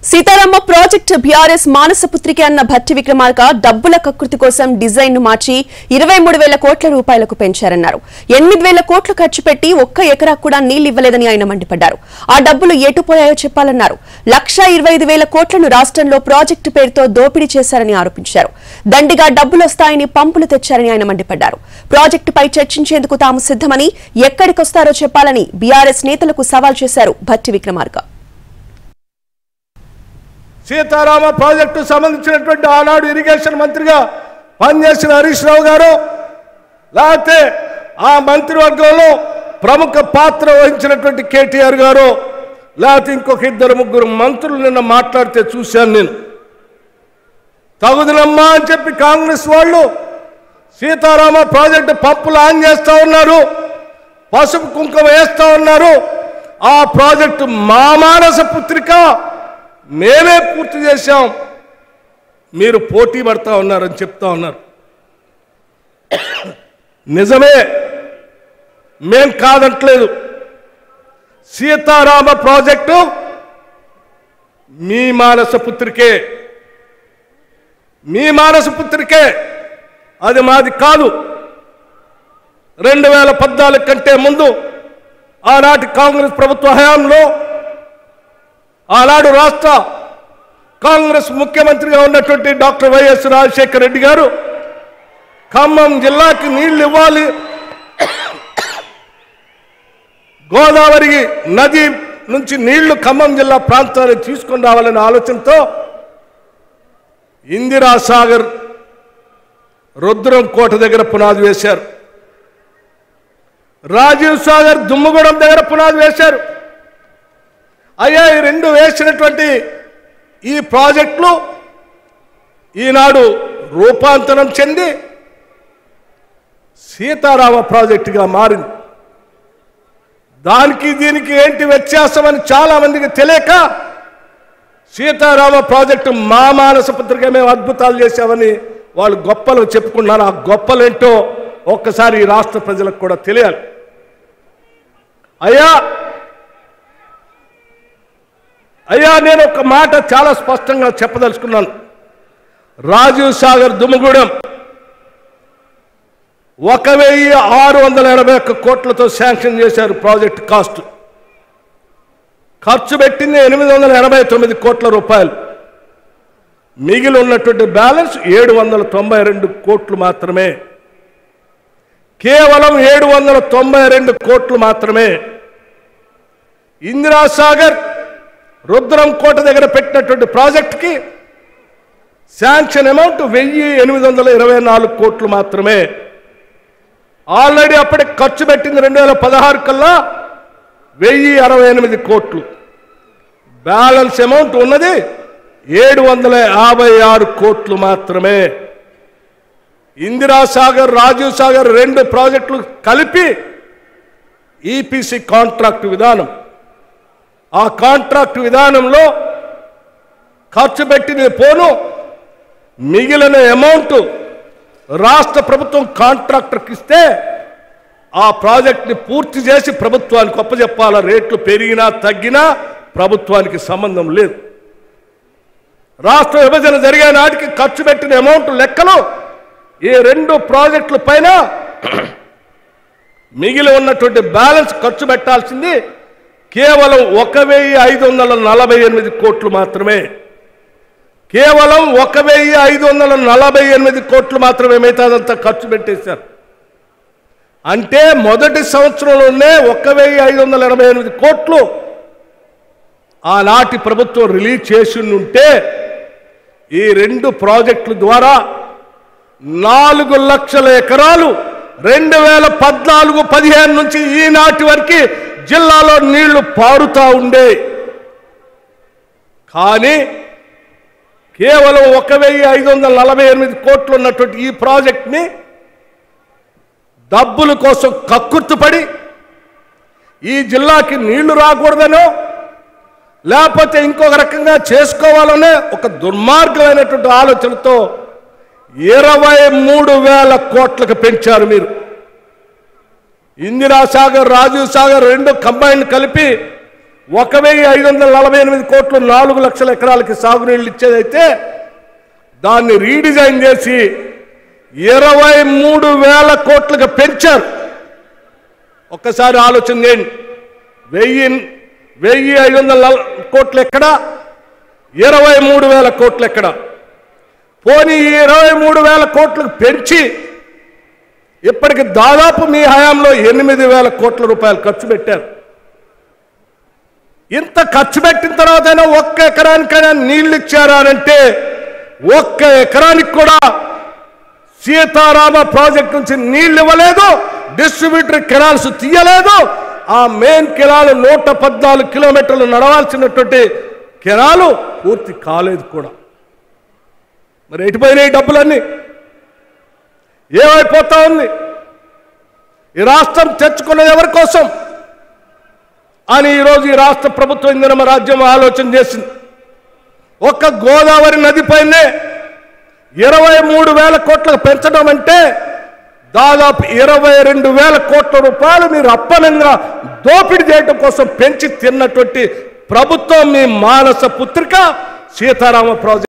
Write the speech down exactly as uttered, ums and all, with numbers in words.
Sitarama project BRS మానసపుత్రిక అన్న భట్టి విక్రమార్క డబ్బుల కకృతి కోసం డిజైన్ ను మార్చి ఇరవై మూడు వేల కోట్ల రూపాయలకు పెంచారన్నారు. ఎనిమిది వేల కోట్లు ఖర్చు పెట్టి ఒక్క ఎకరా కూడా నీళ్లు ఇవ్వలేదని ఆయన మండిపడ్డారు. ఆ డబ్బులు ఎటుపోయాయో చెప్పాలన్నారు. లక్ష ఇరవై ఐదు వేల కోట్లను రాష్ట్రంలో ప్రాజెక్టు పేరుతో దోపిడీ చేశారని ఆరోపించారు. దండిగా డబ్బులు వస్తాయని పంపులు తెచ్చారని ఆయన మండిపడ్డారు. ప్రాజెక్టుపై చర్చించేందుకు తాము సిద్ధమని, ఎక్కడికొస్తారో చెప్పాలని బీఆర్ఎస్ నేతలకు సవాల్ చేశారు భట్టి విక్రమార్క. సీతారామ ప్రాజెక్టు సంబంధించినటువంటి ఆనాడు ఇరిగేషన్ మంత్రిగా పనిచేసిన హరీష్ రావు గారు, లేకపోతే ఆ మంత్రివర్గంలో ప్రముఖ పాత్ర వహించినటువంటి కేటీఆర్ గారు, లేకపోతే ఇంకొక ఇద్దరు ముగ్గురు మంత్రులు నిన్న మాట్లాడితే చూశాను నేను. తగుదనమ్మా అని చెప్పి కాంగ్రెస్ వాళ్ళు సీతారామ ప్రాజెక్టు పంపులు ఆన్ చేస్తూ ఉన్నారు, పసుపు కుంకుమ వేస్తూ ఉన్నారు. ఆ ప్రాజెక్టు మా మానస పుత్రిక, మేమే పూర్తి చేశాం, మీరు పోటీ పడతా ఉన్నారని చెప్తా ఉన్నారు. నిజమే, మేం కాదంటలేదు. సీతారామ ప్రాజెక్టు మీ మానస పుత్రికే, మీ మానస పుత్రికే, అది మాది కాదు. రెండు వేల పద్నాలుగు కంటే ముందు ఆనాటి కాంగ్రెస్ ప్రభుత్వ హయాంలో ఆనాడు రాష్ట్ర కాంగ్రెస్ ముఖ్యమంత్రిగా ఉన్నటువంటి డాక్టర్ వైఎస్ రాజశేఖర రెడ్డి గారు ఖమ్మం జిల్లాకి నీళ్లు ఇవ్వాలి, గోదావరి నది నుంచి నీళ్లు ఖమ్మం జిల్లా ప్రాంతానికి తీసుకొని రావాలనే ఆలోచనతో ఇందిరాసాగర్ రుద్రం కోట దగ్గర పునాది వేశారు. రాజీవ్ సాగర్ దుమ్మగూడెం దగ్గర పునాది వేశారు. అయ్యా, ఈ రెండు వేసినటువంటి ఈ ప్రాజెక్టులు ఈనాడు రూపాంతరం చెంది సీతారామ ప్రాజెక్టుగా మారింది. దానికి దీనికి ఏంటి వ్యత్యాసం అని చాలా మందికి తెలియక సీతారామ ప్రాజెక్టు మా మానస పుత్రిక మేము అద్భుతాలు చేశామని వాళ్ళు గొప్పలు చెప్పుకున్నారు. ఆ గొప్పలేంటో ఒక్కసారి ఈ రాష్ట్ర ప్రజలకు కూడా తెలియాలి. అయ్యా అయ్యా నేను ఒక మాట చాలా స్పష్టంగా చెప్పదలుచుకున్నాను. రాజీవ్ సాగర్ దుమ్మగూడెం ఒక వెయ్యి ఆరు వందల ఎనభై ఒక్క కోట్లతో శాంక్షన్ చేశారు ప్రాజెక్ట్ కాస్ట్. ఖర్చు పెట్టింది ఎనిమిది వందల ఎనభై తొమ్మిది కోట్ల రూపాయలు. మిగిలి ఉన్నటువంటి బ్యాలెన్స్ ఏడు వందల తొంభై రెండు కోట్లు మాత్రమే. కేవలం ఏడు వందల తొంభై రెండు కోట్లు మాత్రమే. ఇందిరాసాగర్ రుద్రం కోట దగ్గర పెట్టినటువంటి ప్రాజెక్టుకి శాంక్షన్ అమౌంట్ వెయ్యి ఎనిమిది వందల ఇరవై నాలుగు కోట్లు మాత్రమే. ఆల్రెడీ అప్పటికి ఖర్చు పెట్టింది రెండు వేల పదహారు కల్లా వెయ్యి అరవై ఎనిమిది కోట్లు. బ్యాలెన్స్ అమౌంట్ ఉన్నది ఏడు వందల యాభై ఆరు కోట్లు మాత్రమే. ఇందిరాసాగర్, రాజీవ్ సాగర్ రెండు ప్రాజెక్టులు కలిపి ఈపీసీ కాంట్రాక్ట్ విధానం. ఆ కాంట్రాక్ట్ విధానంలో ఖర్చు పెట్టిన పోను మిగిలిన అమౌంట్ రాష్ట్ర ప్రభుత్వం కాంట్రాక్టర్కి ఇస్తే ఆ ప్రాజెక్ట్ని పూర్తి చేసి ప్రభుత్వానికి అప్పచెప్పాల. రేట్లు పెరిగినా తగ్గినా ప్రభుత్వానికి సంబంధం లేదు. రాష్ట్ర విభజన జరిగే నాటికి ఖర్చు పెట్టిన అమౌంట్ లెక్కలు ఈ రెండు ప్రాజెక్టుల పైన మిగిలి ఉన్నటువంటి బ్యాలెన్స్ ఖర్చు పెట్టాల్సింది కేవలం ఒక వెయ్యి ఐదు వందల నలభై ఎనిమిది కోట్లు మాత్రమే. కేవలం ఒక వెయ్యి ఐదు వందల నలభై ఎనిమిది కోట్లు మాత్రమే. మిగతాదంతా ఖర్చు పెట్టేశారు. అంటే మొదటి సంవత్సరంలోనే ఒక వెయ్యి ఐదు వందల ఎనభై ఎనిమిది కోట్లు ఆనాటి ప్రభుత్వం రిలీజ్ చేసి ఉంటే ఈ రెండు ప్రాజెక్టుల ద్వారా నాలుగు లక్షల ఎకరాలు రెండు వేల పద్నాలుగు పదిహేను నుంచి ఈనాటి వరకు జిల్లాలో నీళ్లు పారుతా ఉండే. కానీ కేవలం ఒక వెయ్యి ఐదు వందల నలభై ఎనిమిది కోట్లు ఉన్నటువంటి ఈ ప్రాజెక్ట్ని డబ్బుల కోసం కక్కుర్తుపడి ఈ జిల్లాకి నీళ్లు రాకూడదనో లేకపోతే ఇంకొక రకంగా చేసుకోవాలనే ఒక దుర్మార్గమైనటువంటి ఆలోచనతో ఇరవై మూడు వేల కోట్లకు పెంచారు మీరు. ఇందిరాసాగర్, రాజీవ్ సాగర్ రెండు కంబైన్ కలిపి ఒక వెయ్యి ఐదు వందల నలభై ఎనిమిది కోట్లు నాలుగు లక్షల ఎకరాలకి సాగునీళ్ళు ఇచ్చేదైతే దాన్ని రీడిజైన్ చేసి ఇరవై మూడు వేల కోట్లుగా పెంచారు. ఒక్కసారి ఆలోచన చేయండి. వెయ్యి వెయ్యి ఐదు వందల కోట్లు ఎక్కడ, ఇరవై మూడు వేల కోట్లు ఎక్కడ? పోనీ ఇరవై మూడు వేల కోట్లకు పెంచి ఇప్పటికి దాదాపు మీ హయాంలో ఎనిమిది వేల కోట్ల రూపాయలు ఖర్చు పెట్టారు. ఇంత ఖర్చు పెట్టిన తర్వాతైనా ఒక్క ఎకరానికైనా నీళ్లు ఇచ్చారా అంటే ఒక్క ఎకరానికి కూడా సీతారామ ప్రాజెక్ట్ నుంచి నీళ్లు ఇవ్వలేదు. డిస్ట్రిబ్యూటర్ కెనాల్స్ తీయలేదు. ఆ మెయిన్ కెనాలు నూట పద్నాలుగు కిలోమీటర్లు నడవాల్సినటువంటి కెనాలు పూర్తి కాలేదు కూడా. మరి ఎటుపోయినాయి డబ్బులన్నీ? ఏమైపోతా ఉంది? ఈ రాష్ట్రం తెచ్చుకున్నది ఎవరి కోసం అని ఈరోజు ఈ రాష్ట్ర ప్రభుత్వం ఇంధన రాజ్యం ఆలోచన చేసింది. ఒక్క గోదావరి నదిపైనే ఇరవై మూడు వేల కోట్లకు పెంచడం అంటే దాదాపు ఇరవై రెండు వేల కోట్ల రూపాయలు మీరు అప్పనంగా దోపిడీ చేయడం కోసం పెంచి తిన్నటువంటి ప్రభుత్వం మీ మానస పుత్రిక సీతారామ ప్రాజెక్ట్.